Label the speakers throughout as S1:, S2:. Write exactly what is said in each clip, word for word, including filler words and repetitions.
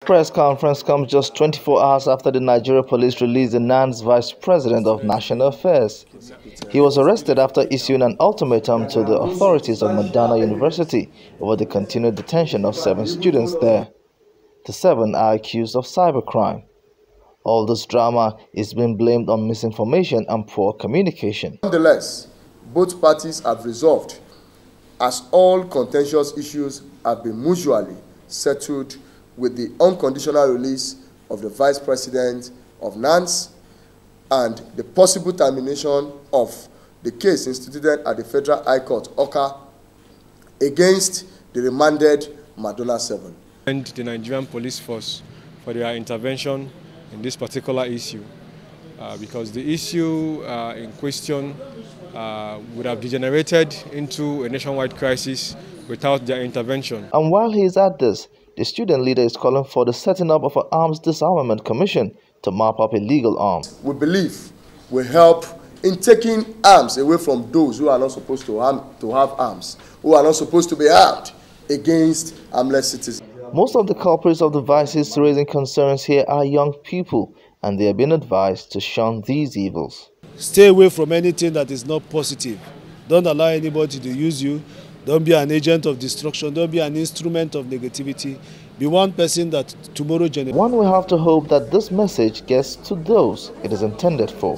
S1: Press conference comes just twenty-four hours after the Nigeria police released the N A N's Vice President of National Affairs. He was arrested after issuing an ultimatum to the authorities of Madonna University over the continued detention of seven students there. The seven are accused of cybercrime. All this drama is being blamed on misinformation and poor communication.
S2: Nonetheless, both parties have resolved, as all contentious issues have been mutually settled with the unconditional release of the Vice President of N A N S and the possible termination of the case instituted at the Federal High Court, Awka, against the remanded Madonna seven.
S3: And the Nigerian police force for their intervention in this particular issue, uh, because the issue uh, in question uh, would have degenerated into a nationwide crisis without their intervention.
S1: And while he is at this, the student leader is calling for the setting up of an arms disarmament commission to mop up illegal arms.
S2: We believe will help in taking arms away from those who are not supposed to, arm, to have arms, who are not supposed to be armed against armless citizens.
S1: Most of the culprits of the vices raising concerns here are young people, and they have been advised to shun these evils.
S4: Stay away from anything that is not positive. Don't allow anybody to use you. Don't be an agent of destruction. Don't be an instrument of negativity. Be one person that tomorrow generates.
S1: One will have to hope that this message gets to those it is intended for.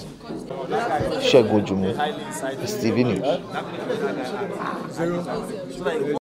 S1: Segun Ojumu, S T V News.